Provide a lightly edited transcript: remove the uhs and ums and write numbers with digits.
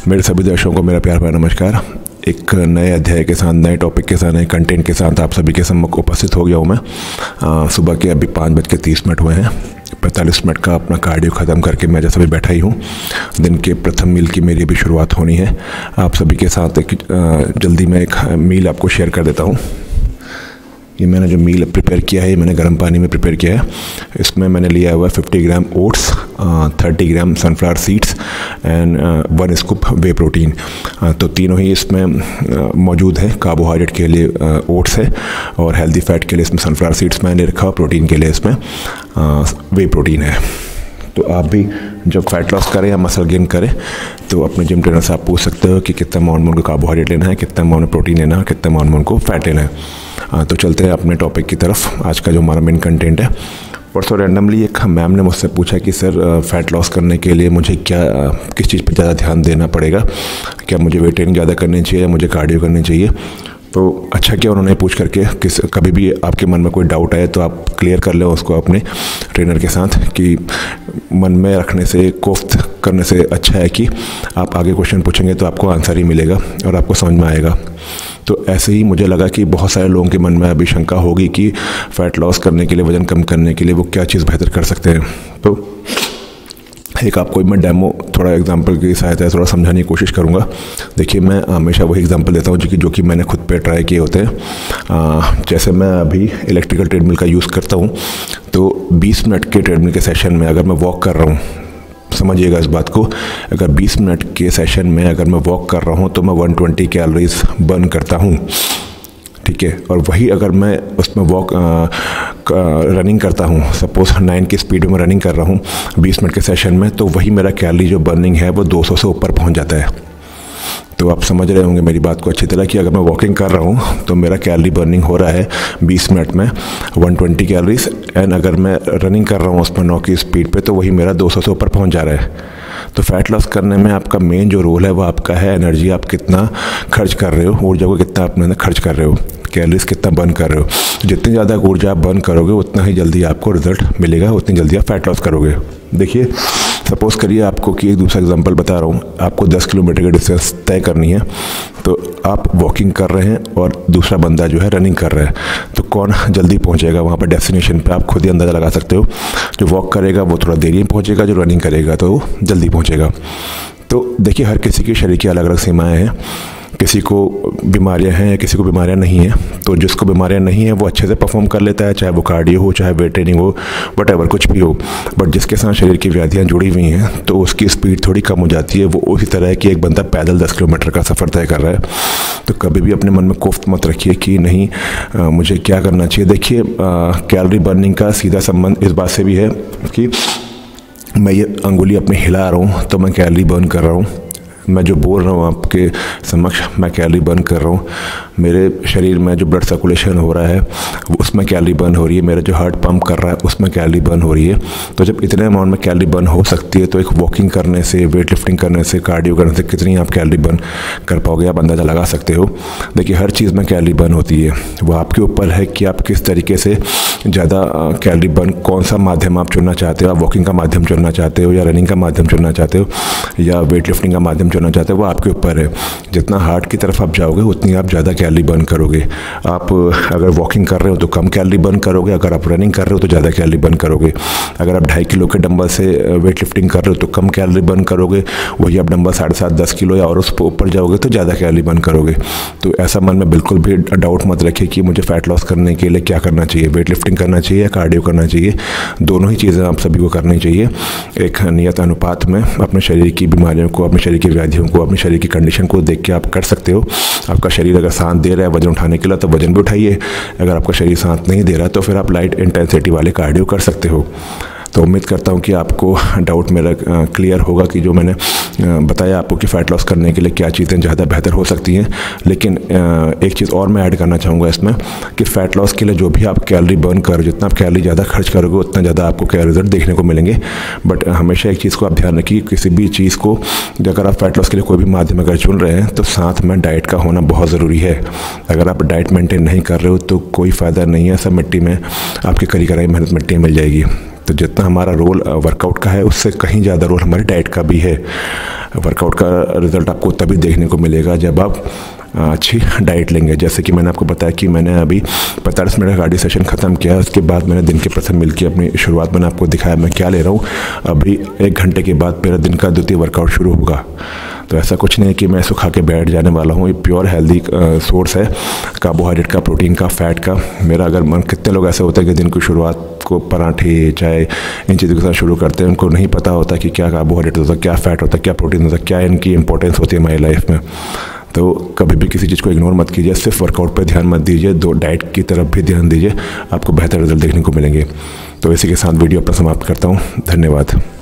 मेरे सभी दर्शकों को मेरा प्यार भरा नमस्कार। एक नए अध्याय के साथ, नए टॉपिक के साथ, नए कंटेंट के साथ आप सभी के सम्मुख उपस्थित हो गया हूँ मैं। सुबह के अभी 5:30 हुए हैं। 45 मिनट का अपना कार्डियो ख़त्म करके मैं जैसे भी बैठा ही हूँ। दिन के प्रथम मील की मेरी भी शुरुआत होनी है। आप सभी के साथ जल्दी मैं एक मील आपको शेयर कर देता हूँ। ये मैंने जो मील प्रिपेयर किया है, ये मैंने गर्म पानी में प्रिपेयर किया है। इसमें मैंने लिया हुआ 50 gram oats, 30 gram sunflower seeds and 1 scoop whey protein. तो तीनों ही इसमें मौजूद है। कार्बोहाइड्रेट के लिए ओट्स है और हेल्दी फैट के लिए इसमें सनफ्लावर सीड्स मैंने रखा, प्रोटीन के लिए इसमें वे प्रोटीन है। तो आप भी जब फैट लॉस करें या मसल गेन करें तो अपने जिम ट्रेनर से आप पूछ सकते हो कि कितना अमाउंट में उनको कार्बोहाइड्रेट लेना है, कितना अमाउंट में प्रोटीन लेना है, कितना अमाउंट में उनको फैट लेना है। तो चलते हैं अपने टॉपिक की तरफ। आज का जो हमारा मेन कंटेंट है, परसों रैंडमली एक मैम ने मुझसे पूछा कि सर फैट लॉस करने के लिए मुझे किस चीज़ पर ज़्यादा ध्यान देना पड़ेगा, क्या मुझे वेट ट्रेनिंग ज़्यादा करनी चाहिए या मुझे कार्डियो करनी चाहिए। तो अच्छा किया उन्होंने पूछ करके। कभी भी आपके मन में कोई डाउट आए तो आप क्लियर कर लें उसको अपने ट्रेनर के साथ, कि मन में रखने से, कोफ्त करने से अच्छा है कि आप आगे क्वेश्चन पूछेंगे तो आपको आंसर ही मिलेगा और आपको समझ में आएगा। तो ऐसे ही मुझे लगा कि बहुत सारे लोगों के मन में अभी शंका होगी कि फ़ैट लॉस करने के लिए, वज़न कम करने के लिए वो क्या चीज़ बेहतर कर सकते हैं। तो एक आपको मैं डेमो, थोड़ा एग्जांपल की सहायता से थोड़ा समझाने की कोशिश करूंगा। देखिए, मैं हमेशा वही एग्जांपल देता हूं जो कि मैंने खुद पे ट्राई किए होते हैं। जैसे मैं अभी इलेक्ट्रिकल ट्रेडमिल का यूज़ करता हूं, तो 20 मिनट के ट्रेडमिल के सेशन में अगर मैं वॉक कर रहा हूं, समझिएगा इस बात को, अगर 20 मिनट के सेशन में अगर मैं वॉक कर रहा हूँ तो मैं 120 कैलोरीज बर्न करता हूँ, ठीक है। और वही अगर मैं उसमें रनिंग करता हूँ, सपोज 9 की स्पीड में रनिंग कर रहा हूँ 20 मिनट के सेशन में, तो वही मेरा कैलोरी जो बर्निंग है वो 200 से ऊपर पहुँच जाता है। तो आप समझ रहे होंगे मेरी बात को अच्छी तरह कि अगर मैं वॉकिंग कर रहा हूँ तो मेरा कैलोरी बर्निंग हो रहा है 20 मिनट में 120 कैलोरीज, एंड अगर मैं रनिंग कर रहा हूँ उसमें 9 की स्पीड पे तो वही मेरा 200 से ऊपर पहुँच जा रहा है। तो फैट लॉस करने में आपका मेन जो रोल है वो आपका है एनर्जी। आप कितना खर्च कर रहे हो, ऊर्जा को कितना अपने अंदर खर्च कर रहे हो, कैलोरीज कितना बर्न कर रहे हो। जितनी ज़्यादा ऊर्जा आप बर्न करोगे उतना ही जल्दी आपको रिजल्ट मिलेगा, उतनी जल्दी आप फैट लॉस करोगे। देखिए, सपोज़ करिए आपको कि एक दूसरा एग्जांपल बता रहा हूँ, आपको 10 किलोमीटर की डिस्टेंस तय करनी है। तो आप वॉकिंग कर रहे हैं और दूसरा बंदा जो है रनिंग कर रहा है, तो कौन जल्दी पहुँचेगा वहाँ पर डेस्टिनेशन पे? आप खुद ही अंदाज़ा लगा सकते हो। जो वॉक करेगा वो थोड़ा देरी में पहुँचेगा, जो रनिंग करेगा तो वो जल्दी पहुँचेगा। तो देखिए, हर किसी के शरीर की अलग अलग सीमाएँ हैं। किसी को बीमारियां हैं, किसी को बीमारियां नहीं हैं। तो जिसको बीमारियां नहीं हैं वो अच्छे से परफॉर्म कर लेता है, चाहे वो कार्डियो हो, चाहे वेट ट्रेनिंग हो, वटएवर कुछ भी हो। बट जिसके साथ शरीर की व्याधियां जुड़ी हुई हैं तो उसकी स्पीड थोड़ी कम हो जाती है। वो उसी तरह है कि एक बंदा पैदल 10 किलोमीटर का सफ़र तय कर रहा है। तो कभी भी अपने मन में कोफ्त मत रखिए कि नहीं मुझे क्या करना चाहिए। देखिए, कैलोरी बर्निंग का सीधा संबंध इस बात से भी है कि मैं ये अंगुली अपनी हिला रहा हूँ तो मैं कैलोरी बर्न कर रहा हूँ। मैं जो बोल रहा हूँ आपके समक्ष, मैं कैलोरी बर्न कर रहा हूँ। मेरे शरीर में जो ब्लड सर्कुलेशन हो रहा है उसमें कैलोरी बर्न हो रही है। मेरा जो हार्ट पंप कर रहा है उसमें कैलोरी बर्न हो रही है। तो जब इतने अमाउंट में कैलोरी बर्न हो सकती है तो एक वॉकिंग करने से, वेट लिफ्टिंग करने से, कार्डियो करने से कितनी आप कैलोरी बर्न कर पाओगे, आप अंदाज़ा लगा सकते हो। देखिए, हर चीज़ में कैलोरी बर्न होती है। वो आपके ऊपर है कि आप किस तरीके से ज़्यादा कैलोरी बर्न, कौन सा माध्यम आप चुनना चाहते हो। आप वॉकिंग का माध्यम चुनना चाहते हो या रनिंग का माध्यम चुनना चाहते हो या वेट लिफ्टिंग का माध्यम चुनना चाहते हो, वो आपके ऊपर है। जितना हार्ट की तरफ आप जाओगे उतनी आप ज़्यादा कैलोरी बर्न करोगे। आप अगर वॉकिंग कर रहे हो तो कम कैलोरी बर्न करोगे, अगर आप रनिंग कर रहे हो तो ज़्यादा कैलोरी बर्न करोगे। अगर आप 2.5 किलो के डंबल से वेट लिफ्टिंग कर रहे हो तो कम कैलोरी बर्न करोगे। वही आप डंबल 7.5-10 किलो या और उस पर ऊपर जाओगे तो ज़्यादा कैलोरी बर्न करोगे। तो ऐसा मन में बिल्कुल भी डाउट मत रखिए कि मुझे फैट लॉस करने के लिए क्या करना चाहिए, वेट लिफ्टिंग करना चाहिए या कार्डियो करना चाहिए। दोनों ही चीज़ें आप सभी को करनी चाहिए एक नियत अनुपात में। अपने शरीर की बीमारियों को, अपने शरीर की व्याधियों को, अपने शरीर की कंडीशन को देख के आप कर सकते हो। आपका शरीर अगर साथ दे रहा है वजन उठाने के लिए तो वजन भी उठाइए। अगर आपका शरीर साथ नहीं दे रहा तो फिर आप लाइट इंटेंसिटी वाले कार्डियो कर सकते हो। तो उम्मीद करता हूँ कि आपको डाउट मेरा क्लियर होगा कि जो मैंने बताया आपको कि फ़ैट लॉस करने के लिए क्या चीज़ें ज़्यादा बेहतर हो सकती हैं। लेकिन एक चीज़ और मैं ऐड करना चाहूँगा इसमें कि फ़ैट लॉस के लिए जो भी आप कैलोरी बर्न करो, जितना आप कैलोरी ज़्यादा खर्च करोगे उतना ज़्यादा आपको क्या रिजल्ट देखने को मिलेंगे। बट हमेशा एक चीज़ को आप ध्यान रखिए, किसी भी चीज़ को अगर आप फ़ैट लॉस के लिए कोई भी माध्यम अगर चुन रहे हैं तो साथ में डाइट का होना बहुत ज़रूरी है। अगर आप डाइट मेंटेन नहीं कर रहे हो तो कोई फ़ायदा नहीं है, सब मिट्टी में, आपकी करी कराई मेहनत मिट्टी में मिल जाएगी। तो जितना हमारा रोल वर्कआउट का है उससे कहीं ज़्यादा रोल हमारी डाइट का भी है। वर्कआउट का रिज़ल्ट आपको तभी देखने को मिलेगा जब आप अच्छी डाइट लेंगे। जैसे कि मैंने आपको बताया कि मैंने अभी 45 मिनट का कार्डियो सेशन ख़त्म किया, उसके बाद मैंने दिन के प्रथम मील की अपनी शुरुआत मैंने आपको दिखाया मैं क्या ले रहा हूँ। अभी 1 घंटे के बाद मेरा दिन का द्वितीय वर्कआउट शुरू होगा। तो ऐसा कुछ नहीं है कि मैं इसको खा के बैठ जाने वाला हूँ। ये प्योर हेल्दी सोर्स है कार्बोहाइड्रेट का, प्रोटीन का, फैट का। मेरा अगर मन, कितने लोग ऐसे होते हैं कि दिन की शुरुआत को पराठे चाय इन चीज़ों के साथ शुरू करते हैं, उनको नहीं पता होता कि क्या कार्बोहाइड्रेट होता है, क्या फ़ैट होता है, क्या प्रोटीन होता है, क्या इनकी इंपॉर्टेंस होती है हमारी लाइफ में। तो कभी भी किसी चीज़ को इग्नोर मत कीजिए, सिर्फ वर्कआउट पे ध्यान मत दीजिए, डाइट की तरफ भी ध्यान दीजिए, आपको बेहतर रिजल्ट देखने को मिलेंगे। तो इसी के साथ वीडियो अपना समाप्त करता हूँ। धन्यवाद।